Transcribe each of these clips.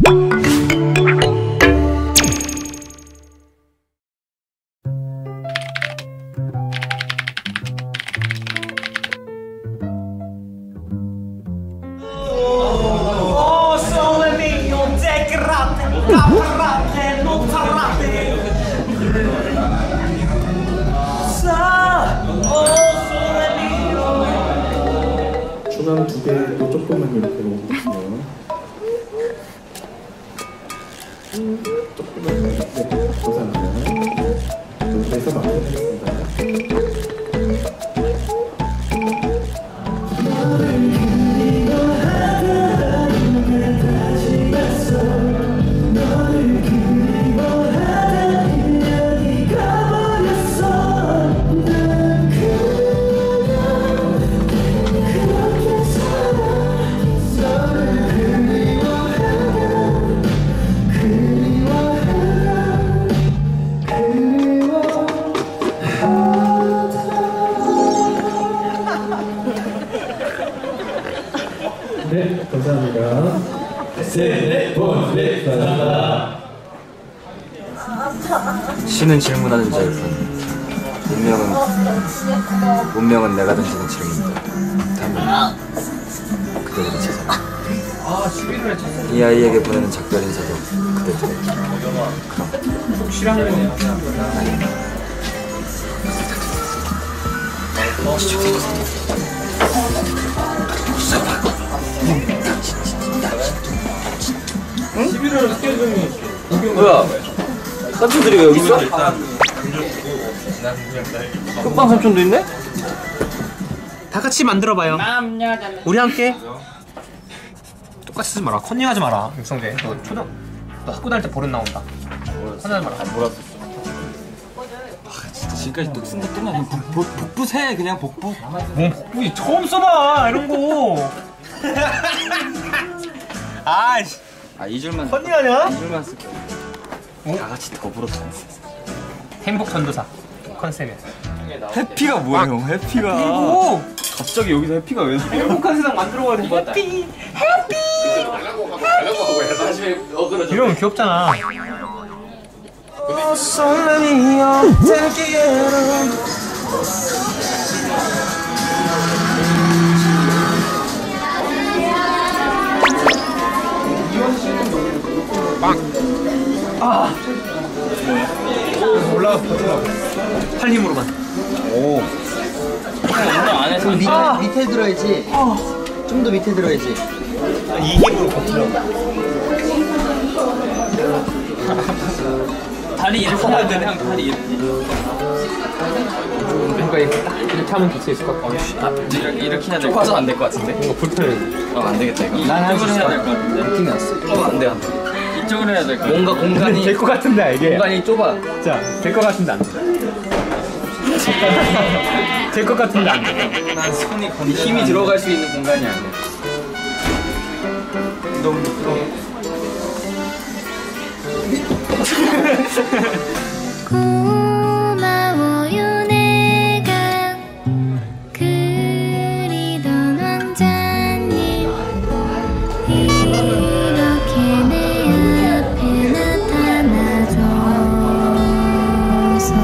주방 2개도 조금만 이렇게 넣어주세요. 조금만 이렇게 감사합니다. 이렇게 해서 마무리하겠습니다. 네, 감사합니다. 감사합니다. 신은 질문하는 자일 뿐 운명은 내가 던지는 질문이다. 답은 그대들이 찾아라. 이 아이에게 보내는 작별 인사도 그대들이. 그럼 혹시라는 거 응? 11월 스케줄이 뭐야? 삼촌들이 왜 여기 있어? 끝방 삼촌도 있네? 다 같이 만들어봐요. 우리 함께. 똑같이 쓰지 마라. 컨닝하지 마라. 육성재. 너 학교 다닐 때 버릇 나온다. 컨닝하지 마라. 뭐라 썼어? 진짜 지금까지 또 쓴 거 또 그냥 복붙해 그냥 복붙. 뭔 복붙이 처음 써봐 이런 거. 아이씨. 아 2줄만. 컨닝하냐? 2줄만 쓸 거야. 다 같이 더불어서. 행복 전도사 컨셉이야. 해피가 뭐예요? 해피가. 그리고 갑자기 여기서 해피가 왜 나와? 행복한 세상 만들어가야 돼. 해피. 이러면 귀엽잖아. 아. 올라가서 버티라고. 팔 힘으로만. 오. 밑에 들어야지. 좀 더 밑에 들어야지. 이 힘으로 버티라고. 다리 이렇게 하면 되네. 형 다리 이렇게. 뭔가 이렇게 하면 될 수 있을 것 같아. 이렇게 해야 될 것 같아. 안 될 것 같은데. 뭔가 불편해. 안 되겠다 이거. 난할수 이쪽으로 해야 될 것 같은데. 느낌이 왔어. 안 돼, 안 돼. 이쪽으로 해야 될 것 같아. 뭔가 공간이 될 것 같은데 이게. 공간이 좁아. 자, 될 것 같은데 안 돼. 될 것 같은데 안 돼. 난 손이 힘이 들어갈 수 있는 공간이 안 돼. 너무 무서워. 고마워요 내가 그리던 왕자님 이렇게 내 앞에 나타나줘서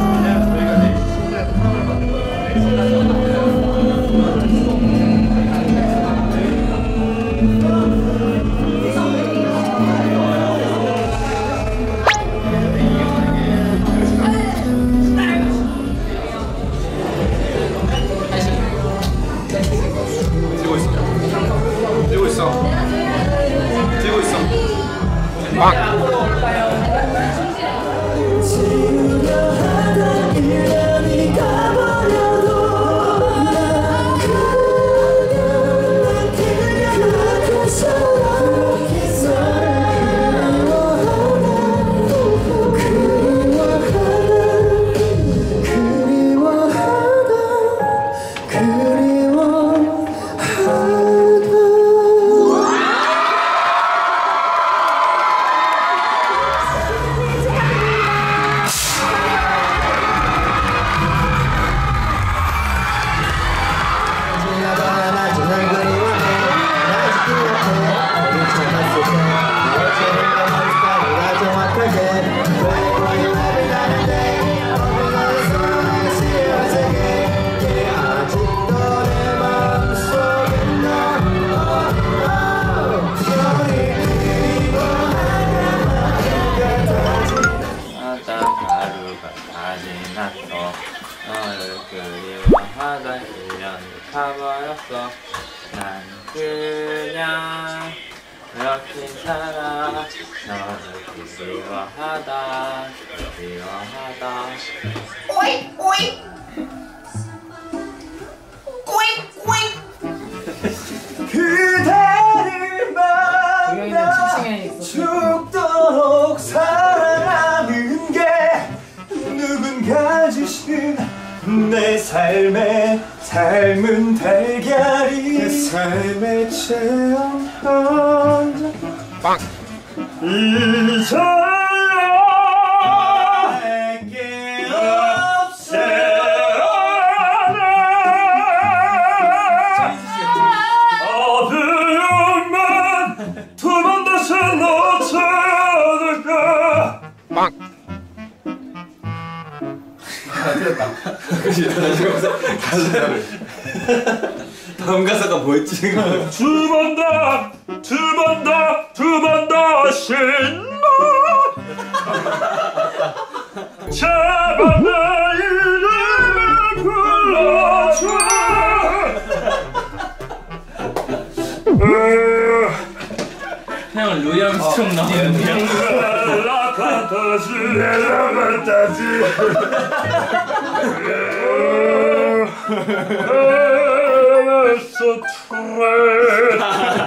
알아 나를 그리워하다 그리워하다 그대를 만나 죽도록 사랑하는 게 누군가 주신 내 삶의 삶은 달걀이 내 삶의 체험 혼자 빵! 잊어요 내게 없애어두만 두 번 다시 놓쳐줄까 빵! 다음 가사가 뭐였지? 두 번 더, 두 번 더, 두 번 다시 제발 내 이름을 불러줘 형 루이암스트롱 나오는데요? So true,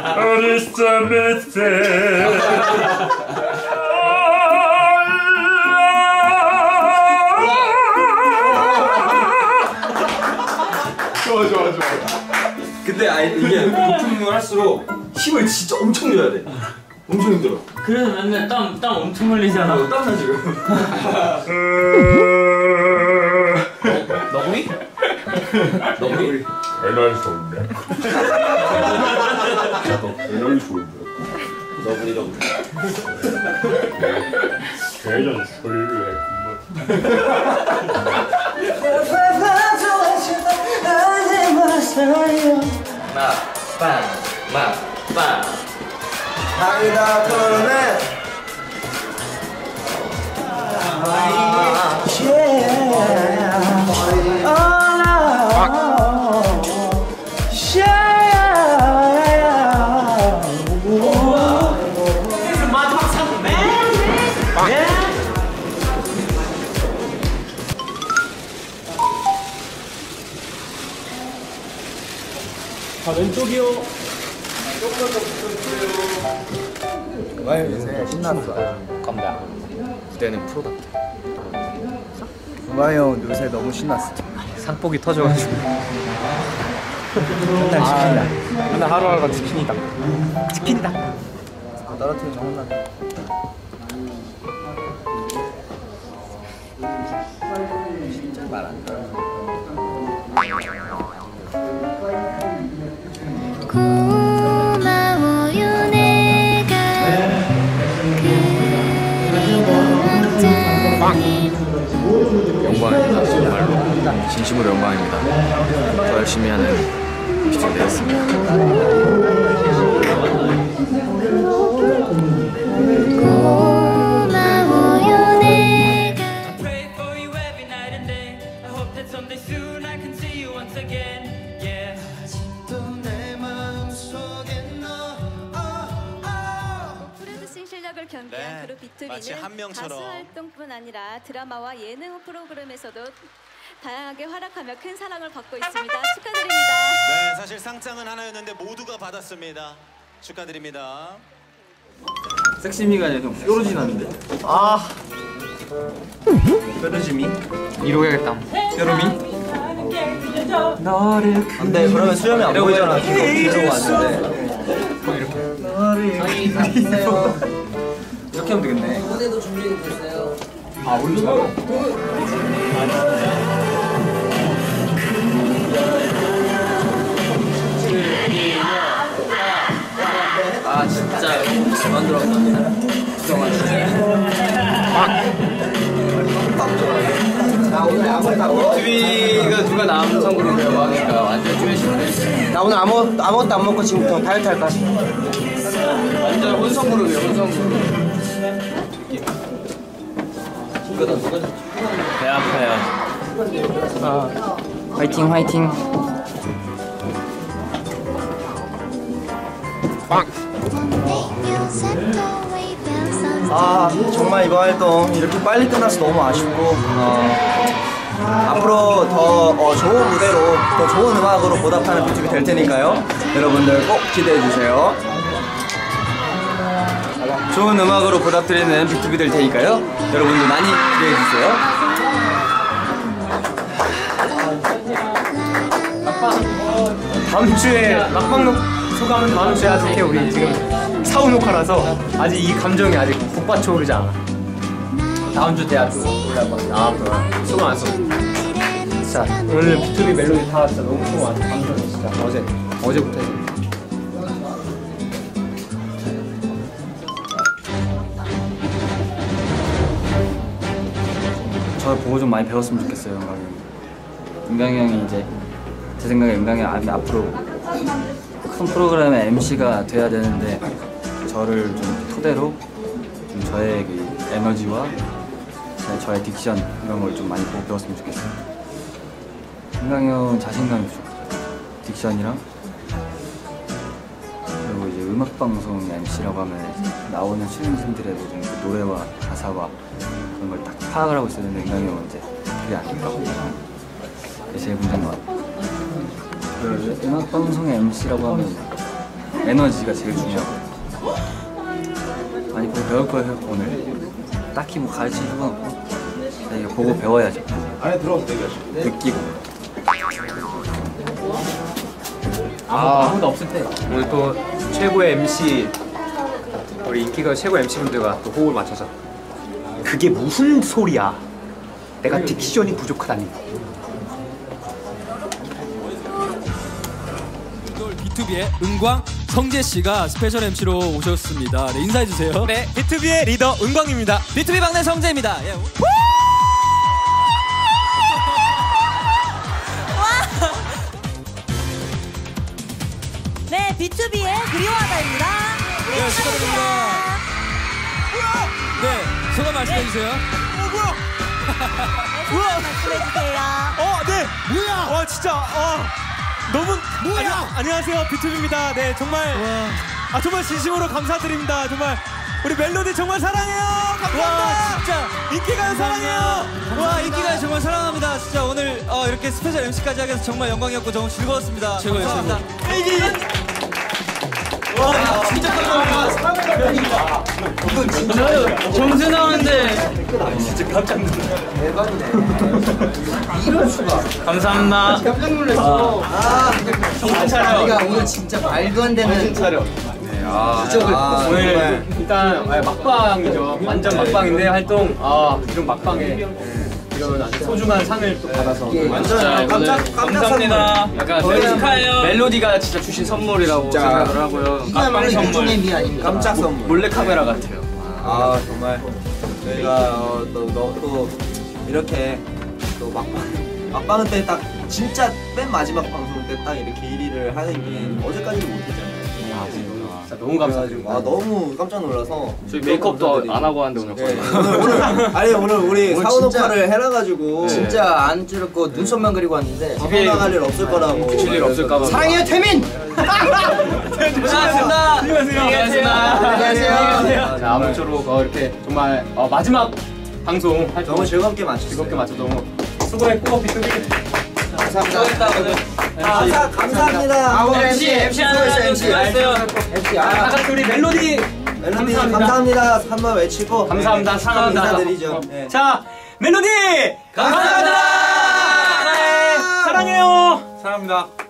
좋아. 근데 이게 높은 할수록 힘을 진짜 엄청 줘야 돼. 엄청 힘들어. 그래서 맨날 땀 엄청 흘리잖아. 땀나 지금. 너구리? 너구리? 배날 좋은데. 배날 좋은데. 너구리. 대전 소리를 빵. 하이다 그러네. 신났어. 감다. 무대는 프로답게. 우마이 형 요새 너무 신났어. 산복이 터져가지고. 맨날 시킨다. 맨날 하루하루가 치킨이다. 치킨이다. 떨어뜨리면 혼난다. 진짜 말안 들어. 고마워요 내가 그리던 원장님 영광입니다. 정말로 진심으로 영광입니다. 더 열심히 하는 기준 되었습니다. 고마워요 내가 Pray for you every night and day. I hope that someday soon I can see you once again. Yeah. 프로듀싱 실력을 겸비한 그룹 비투비는 가수 활동뿐 아니라 드라마와 예능 프로그램에서도 다양하게 활약하며 큰 사랑을 받고 있습니다. 축하드립니다. 네, 사실 상장은 하나였는데 모두가 받았습니다. 축하드립니다. 섹시미가 아니라 좀 뾰루지 나는데. 아. 뾰루지미. 이러야겠다. 뾰루미. 근데 그러면 수염이 안 보이잖아. 뒤로 왔는데. 이렇게 하면 되겠네. 무대도 준비됐어요. 아, 우리도 아 진짜 그만 들어간다. 나 오늘 아무것도 비투비가 누가 남성으로 배워하니까 완전 쭈해시네. 나 오늘 아무것도 안 먹고 지금부터 다이어트 할 거야. 완전 혼성그룹이야 혼성그룹. 배 아파요. 화이팅 화이팅. 빵. 내 아 정말 이번 활동 이렇게 빨리 끝나서 너무 아쉽고 앞으로 더 좋은 무대로 더 좋은 음악으로 보답하는 BTOB 될 테니까요. 여러분들 꼭 기대해 주세요. 좋은 음악으로 보답드리는 BTOB 될 테니까요. 여러분들 많이 기대해 주세요. 다음 주에 막방 소감은 다음 주에 하실게. 우리 지금 사후 녹화라서 아직 이 감정이 아직 북받쳐오르지 않아. 다음 주 돼야 또 올라갈 것 같아. 그럼 소감 안 써. 자, 오늘 BTOB 멜로디 다 진짜 너무 소감 안 감정이 진짜 어제부터 했어. 저를 보고 좀 많이 배웠으면 좋겠어요. 은강이 형이 이제 제 생각에 은강이 형이 앞으로 큰 프로그램의 MC가 돼야 되는데 저를 좀 토대로 좀 저의 그 에너지와 저의 딕션 이런 걸 좀 많이 보고 배웠으면 좋겠어요. 은강이 형은 자신감이 부족해요. 딕션이랑 그리고 이제 음악방송 MC라고 하면 나오는 출연진들의 모든 그 노래와 가사와 그런 걸 딱 파악을 하고 있었는데 은강이 형은 이제 그게 아닌가. 그게 제일 문제인 것 같아요. 음악방송의 MC라고 하면 에너지가 제일 중요하거든요. 많이 보고 배울 거예요. 오늘 딱히 뭐 가르칠 필요가 없고 그냥 이거 보고 배워야죠. 안에 들어가서 얘기하시죠. 느끼고. 아무도 없을 때 오늘 또 최고의 MC 우리 인기가 최고 MC분들과 또 호흡을 맞춰서 그게 무슨 소리야? 내가 딕션이 부족하다니. BTOB의 은광, 성재 씨가 스페셜 MC로 오셨습니다. 네, 인사해 주세요. 네, BTOB의 리더 은광입니다. BTOB 막내 성재입니다. 예. 네, BTOB의 그리워하다입니다. 네, 축하드립니다. 네, 소감 말씀해 주세요. 소감 말씀해 주세요. 네, 뭐야? 진짜, 너무 뭐야? 안녕하세요, BTOB입니다. 네, 정말 정말 진심으로 감사드립니다. 정말 우리 멜로디 정말 사랑해요. 감사합니다. 진짜 인기가요 사랑해요. 인기가요 정말 사랑합니다. 진짜 오늘 이렇게 스페셜 MC까지 하게 돼서 정말 영광이었고 너무 즐거웠습니다. 최고예요, 감사합니다. 진짜 감사합니다. 이거 진짜요? 점수 나오는데 진짜 깜짝 놀랐어요. 대박이네. 이럴 수가. 감사합니다. 깜짝 놀랐어. 정신 차려. 우리가 오늘 진짜 말도 안 되는 정신 차려. 오늘 일단 막방이죠. 완전 막방인데 활동 이런 막방에 이런 아주 소중한 상을 또 받아서 완전 감사합니다. 약간 축하해요. 멜로디가 진짜 주신 선물이라고 생각을 하고요. 막방 선물. 깜짝 선물. 몰래 카메라 같아요. 정말 저희가 또 이렇게 또 막방은 때 딱 진짜 맨 마지막 방송 때 딱 이렇게 1위를 하는 게 어제까지도 못했잖아요. 진짜 너무 감사드립니다. 너무 깜짝 놀라서 저희 메이크업도 안 하고 왔는데 오늘 우리 사후 녹화를 해놔가지고 진짜 안 줄였고 눈썹만 그리고 왔는데 방송 나갈 일 없을 거라고. 붙일 일 없을까봐. 사랑해요 태민! 고생하셨습니다. 안녕하세요. 자, 아무쪼록 이렇게 정말 마지막 방송 활동 너무 즐겁게 마쳤어요. 즐겁게 마쳐 너무 수고했고 BTOB 감사합니다. 감사합니다. MC 수고했어요. 다 같이 우리 멜로디 감사합니다. 한번 외치고 감사합니다. 사랑합니다. 인사드리죠. 자, 멜로디 감사합니다. 사랑해요. 사랑합니다.